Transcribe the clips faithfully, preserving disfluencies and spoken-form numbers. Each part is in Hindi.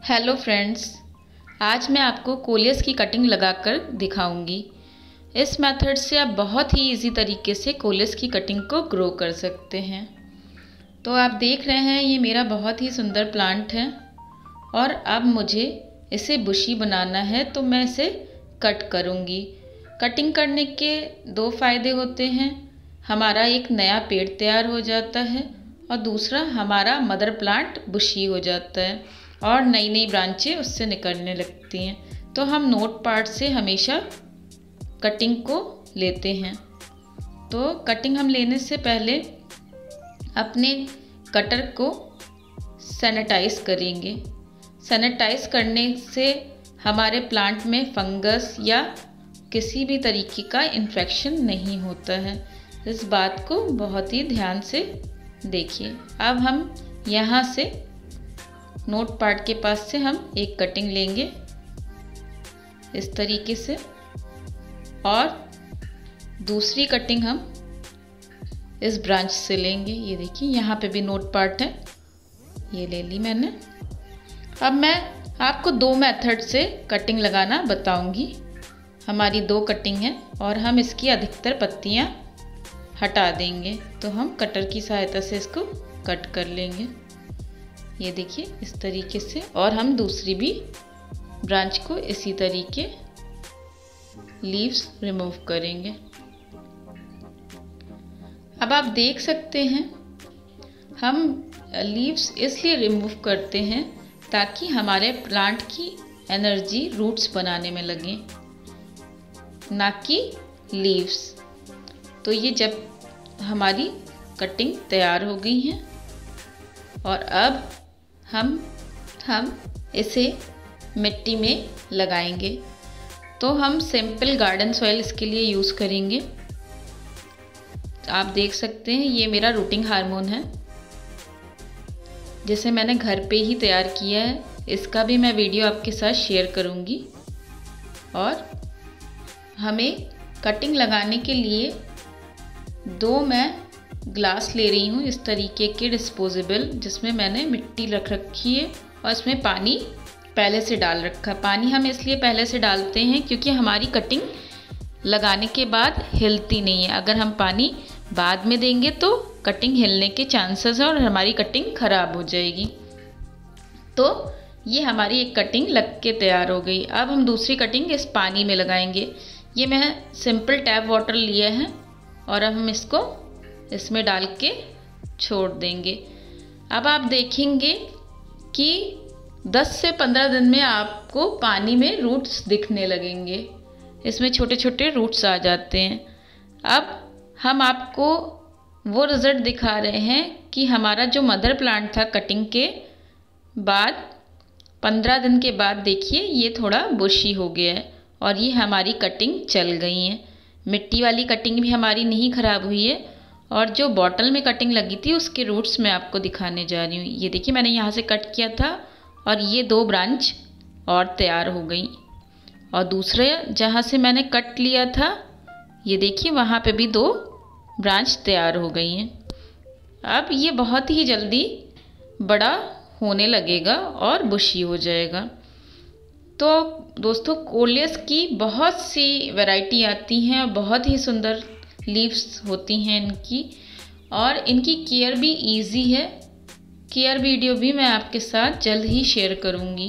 हेलो फ्रेंड्स, आज मैं आपको कोलियस की कटिंग लगाकर दिखाऊंगी। इस मेथड से आप बहुत ही इजी तरीके से कोलियस की कटिंग को ग्रो कर सकते हैं। तो आप देख रहे हैं ये मेरा बहुत ही सुंदर प्लांट है और अब मुझे इसे बुशी बनाना है, तो मैं इसे कट करूंगी। कटिंग करने के दो फायदे होते हैं, हमारा एक नया पेड़ तैयार हो जाता है और दूसरा हमारा मदर प्लांट बुशी हो जाता है और नई नई ब्रांचें उससे निकलने लगती हैं। तो हम नोट पार्ट से हमेशा कटिंग को लेते हैं। तो कटिंग हम लेने से पहले अपने कटर को सैनिटाइज करेंगे। सैनिटाइज करने से हमारे प्लांट में फंगस या किसी भी तरीके का इन्फेक्शन नहीं होता है। इस बात को बहुत ही ध्यान से देखिए। अब हम यहाँ से नोट पार्ट के पास से हम एक कटिंग लेंगे इस तरीके से और दूसरी कटिंग हम इस ब्रांच से लेंगे। ये देखिए यहाँ पे भी नोट पार्ट है, ये ले ली मैंने। अब मैं आपको दो मेथड से कटिंग लगाना बताऊंगी। हमारी दो कटिंग है और हम इसकी अधिकतर पत्तियाँ हटा देंगे। तो हम कटर की सहायता से इसको कट कर लेंगे, ये देखिए इस तरीके से। और हम दूसरी भी ब्रांच को इसी तरीके लीव्स रिमूव करेंगे। अब आप देख सकते हैं हम लीव्स इसलिए रिमूव करते हैं ताकि हमारे प्लांट की एनर्जी रूट्स बनाने में लगे, ना कि लीव्स। तो ये जब हमारी कटिंग तैयार हो गई है और अब हम हम इसे मिट्टी में लगाएंगे। तो हम सिंपल गार्डन सॉइल इसके लिए यूज़ करेंगे। आप देख सकते हैं ये मेरा रूटिंग हार्मोन है जिसे मैंने घर पे ही तैयार किया है। इसका भी मैं वीडियो आपके साथ शेयर करूंगी। और हमें कटिंग लगाने के लिए दो मैं ग्लास ले रही हूँ इस तरीके के डिस्पोजेबल, जिसमें मैंने मिट्टी रख रखी है और इसमें पानी पहले से डाल रखा। पानी हम इसलिए पहले से डालते हैं क्योंकि हमारी कटिंग लगाने के बाद हिलती नहीं है। अगर हम पानी बाद में देंगे तो कटिंग हिलने के चांसेस है और हमारी कटिंग ख़राब हो जाएगी। तो ये हमारी एक कटिंग लग के तैयार हो गई। अब हम दूसरी कटिंग इस पानी में लगाएंगे। ये मैं सिंपल टैप वाटर लिया है और अब हम इसको इसमें डाल के छोड़ देंगे। अब आप देखेंगे कि दस से पंद्रह दिन में आपको पानी में रूट्स दिखने लगेंगे, इसमें छोटे छोटे रूट्स आ जाते हैं। अब हम आपको वो रिज़ल्ट दिखा रहे हैं कि हमारा जो मदर प्लांट था कटिंग के बाद पंद्रह दिन के बाद देखिए ये थोड़ा बुशी हो गया है और ये हमारी कटिंग चल गई है। मिट्टी वाली कटिंग भी हमारी नहीं ख़राब हुई है और जो बॉटल में कटिंग लगी थी उसके रूट्स मैं आपको दिखाने जा रही हूँ। ये देखिए मैंने यहाँ से कट किया था और ये दो ब्रांच और तैयार हो गई। और दूसरे जहाँ से मैंने कट लिया था ये देखिए वहाँ पे भी दो ब्रांच तैयार हो गई हैं। अब ये बहुत ही जल्दी बड़ा होने लगेगा और बुशी हो जाएगा। तो दोस्तों कोलियस की बहुत सी वैरायटी आती हैं और बहुत ही सुंदर लीव्स होती हैं इनकी, और इनकी केयर भी इजी है। केयर वीडियो भी मैं आपके साथ जल्द ही शेयर करूंगी।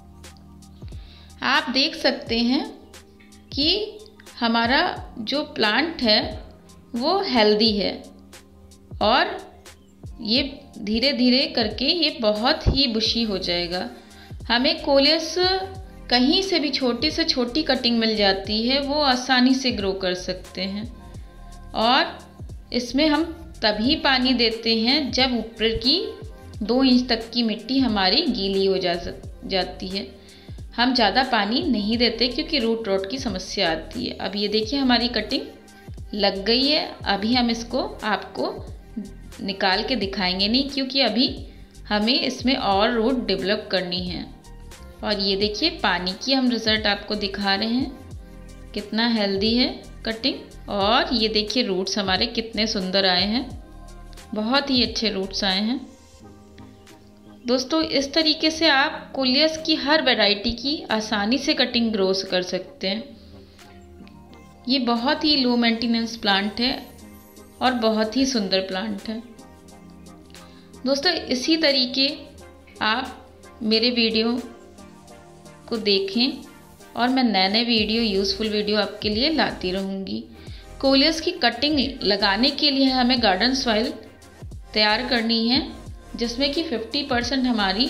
आप देख सकते हैं कि हमारा जो प्लांट है वो हेल्दी है और ये धीरे धीरे करके ये बहुत ही बुशी हो जाएगा। हमें कोलियस कहीं से भी छोटी से छोटी कटिंग मिल जाती है, वो आसानी से ग्रो कर सकते हैं। और इसमें हम तभी पानी देते हैं जब ऊपर की दो इंच तक की मिट्टी हमारी गीली हो जा जाती है। हम ज़्यादा पानी नहीं देते क्योंकि रूट रॉट की समस्या आती है। अब ये देखिए हमारी कटिंग लग गई है। अभी हम इसको आपको निकाल के दिखाएंगे नहीं क्योंकि अभी हमें इसमें और रूट डेवलप करनी है। और ये देखिए पानी की हम रिज़ल्ट आपको दिखा रहे हैं, कितना हेल्दी है कटिंग। और ये देखिए रूट्स हमारे कितने सुंदर आए हैं, बहुत ही अच्छे रूट्स आए हैं। दोस्तों इस तरीके से आप कोलियस की हर वैरायटी की आसानी से कटिंग ग्रो कर सकते हैं। ये बहुत ही लो मेंटेनेंस प्लांट है और बहुत ही सुंदर प्लांट है। दोस्तों इसी तरीके आप मेरे वीडियो को देखें और मैं नए नए वीडियो यूज़फुल वीडियो आपके लिए लाती रहूँगी। कोलियस की कटिंग लगाने के लिए हमें गार्डन सॉइल तैयार करनी है, जिसमें कि पचास परसेंट हमारी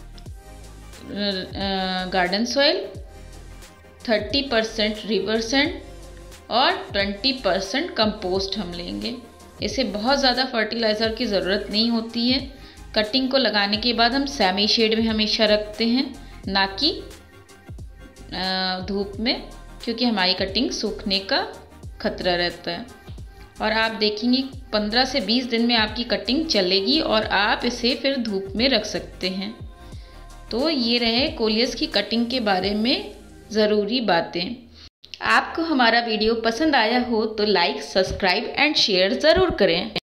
गार्डन सॉइल, तीस परसेंट रिवर सैंड और बीस परसेंट कंपोस्ट हम लेंगे। इसे बहुत ज़्यादा फर्टिलाइज़र की ज़रूरत नहीं होती है। कटिंग को लगाने के बाद हम सेमी शेड में हमेशा रखते हैं, ना कि धूप में, क्योंकि हमारी कटिंग सूखने का खतरा रहता है। और आप देखेंगे पंद्रह से बीस दिन में आपकी कटिंग चलेगी और आप इसे फिर धूप में रख सकते हैं। तो ये रहे कोलियस की कटिंग के बारे में ज़रूरी बातें। आपको हमारा वीडियो पसंद आया हो तो लाइक, सब्सक्राइब एंड शेयर ज़रूर करें।